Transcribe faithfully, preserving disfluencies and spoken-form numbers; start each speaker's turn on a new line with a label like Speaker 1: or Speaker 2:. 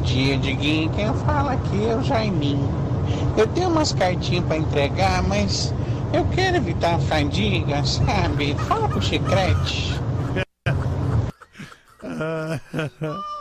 Speaker 1: dia, Diguinho. Quem fala aqui é o Jaiminho. Eu tenho umas cartinhas pra entregar, mas eu quero evitar a fadiga, sabe? Fala pro Chicrete.